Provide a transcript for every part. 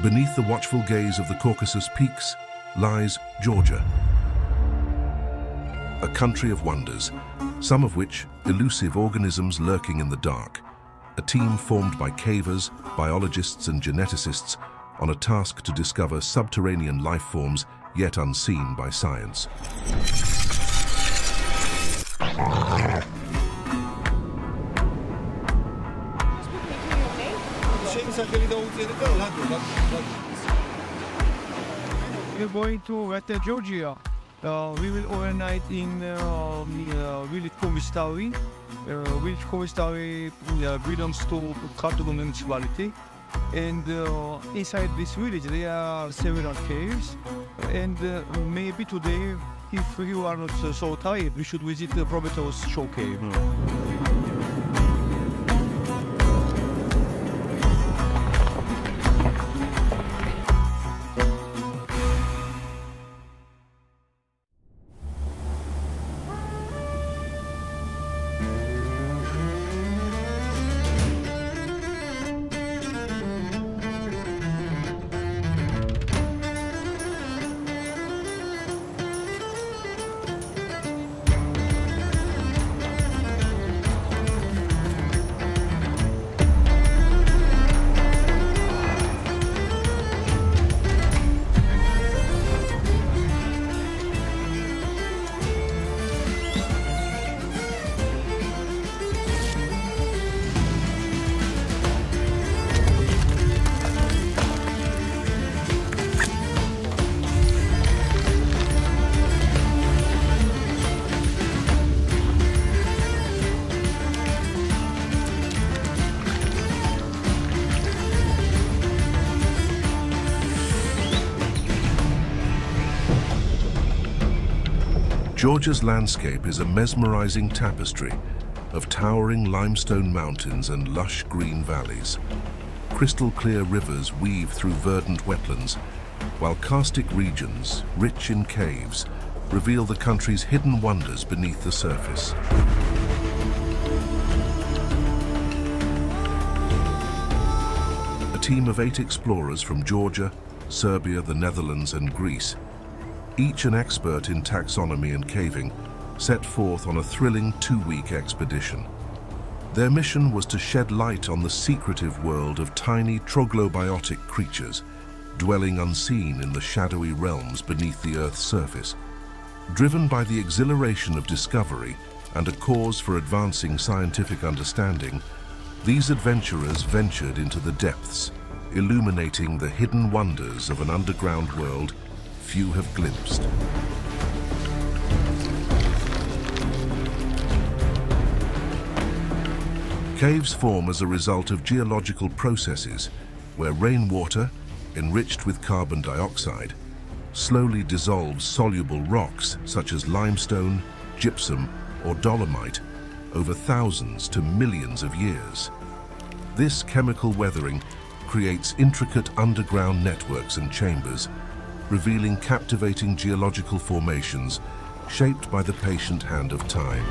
Beneath the watchful gaze of the Caucasus peaks lies Georgia, a country of wonders, some of which elusive organisms lurking in the dark. A team formed by cavers, biologists and geneticists on a task to discover subterranean life forms yet unseen by science. We're going to Georgia. We will overnight in village Komistari. Village Komistari belongs to Khartoum municipality. And inside this village there are several caves. And maybe today, if you are not so tired, we should visit the Prometheus show cave. Georgia's landscape is a mesmerizing tapestry of towering limestone mountains and lush green valleys. Crystal-clear rivers weave through verdant wetlands, while karstic regions, rich in caves, reveal the country's hidden wonders beneath the surface. A team of 8 explorers from Georgia, Serbia, the Netherlands and Greece, each an expert in taxonomy and caving, set forth on a thrilling 2-week expedition. Their mission was to shed light on the secretive world of tiny troglobiotic creatures, dwelling unseen in the shadowy realms beneath the Earth's surface. Driven by the exhilaration of discovery and a cause for advancing scientific understanding, these adventurers ventured into the depths, illuminating the hidden wonders of an underground world few have glimpsed. Caves form as a result of geological processes where rainwater, enriched with carbon dioxide, slowly dissolves soluble rocks such as limestone, gypsum, or dolomite over thousands to millions of years. This chemical weathering creates intricate underground networks and chambers, revealing captivating geological formations shaped by the patient hand of time.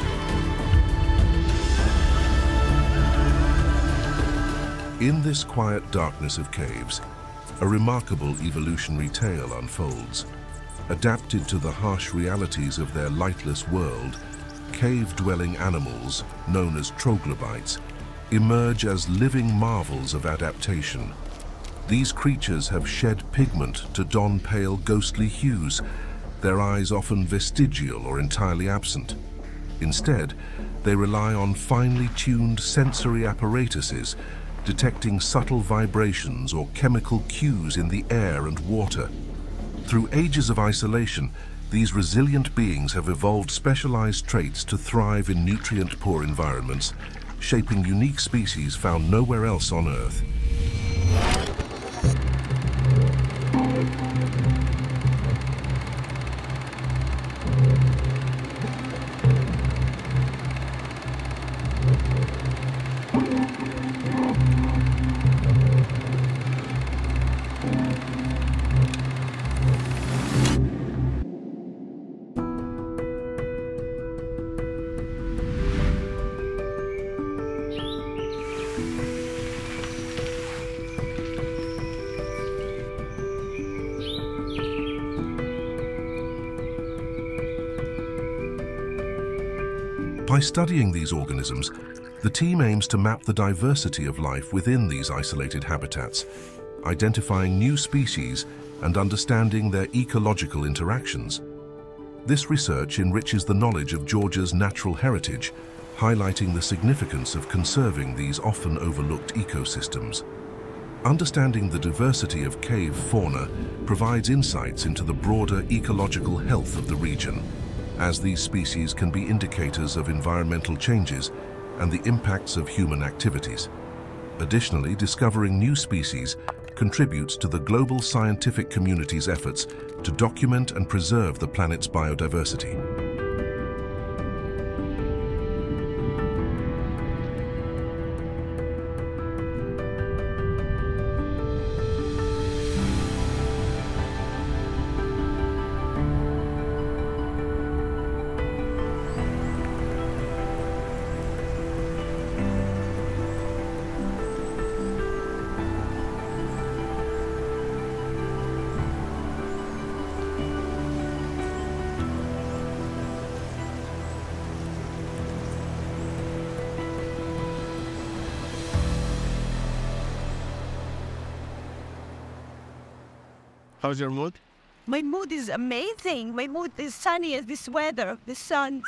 In this quiet darkness of caves, a remarkable evolutionary tale unfolds. Adapted to the harsh realities of their lightless world, cave-dwelling animals, known as troglobites, emerge as living marvels of adaptation. These creatures have shed pigment to don pale, ghostly hues, their eyes often vestigial or entirely absent. Instead, they rely on finely tuned sensory apparatuses, detecting subtle vibrations or chemical cues in the air and water. Through ages of isolation, these resilient beings have evolved specialized traits to thrive in nutrient-poor environments, shaping unique species found nowhere else on Earth. By studying these organisms, the team aims to map the diversity of life within these isolated habitats, identifying new species and understanding their ecological interactions. This research enriches the knowledge of Georgia's natural heritage, highlighting the significance of conserving these often overlooked ecosystems. Understanding the diversity of cave fauna provides insights into the broader ecological health of the region, as these species can be indicators of environmental changes and the impacts of human activities. Additionally, discovering new species contributes to the global scientific community's efforts to document and preserve the planet's biodiversity. How's your mood? My mood is amazing. My mood is sunny as this weather, the sun.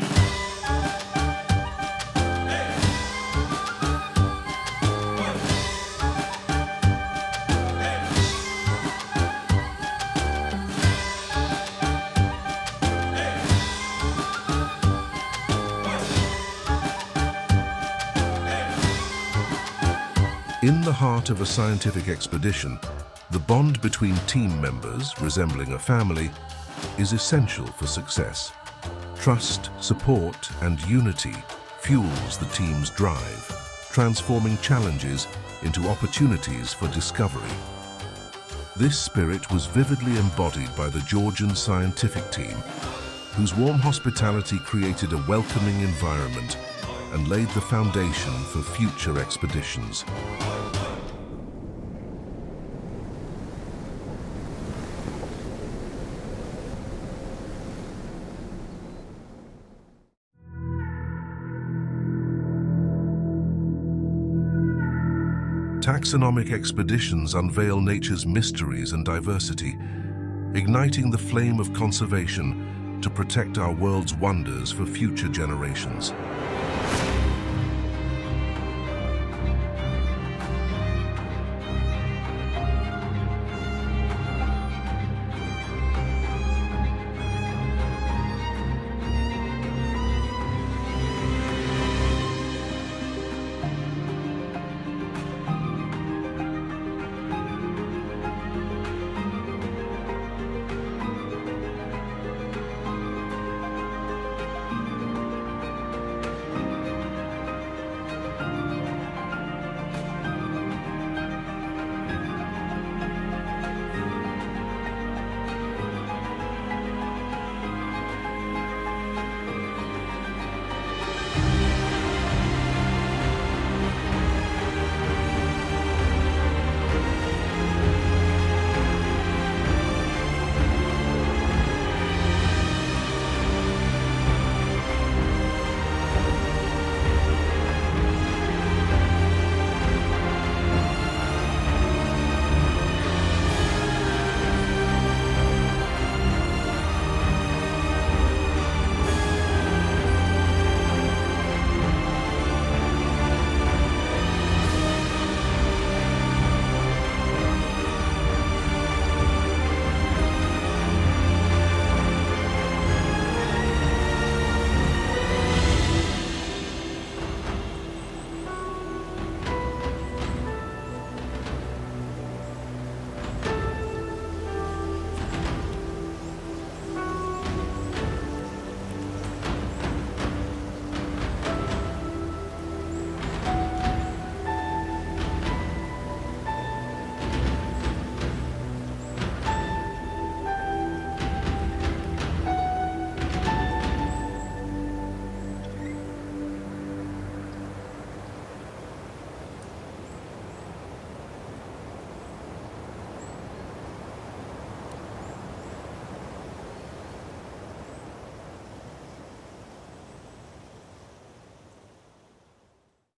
In the heart of a scientific expedition, the bond between team members, resembling a family, is essential for success. Trust, support, and unity fuels the team's drive, transforming challenges into opportunities for discovery. This spirit was vividly embodied by the Georgian scientific team, whose warm hospitality created a welcoming environment and laid the foundation for future expeditions. Taxonomic expeditions unveil nature's mysteries and diversity, igniting the flame of conservation to protect our world's wonders for future generations.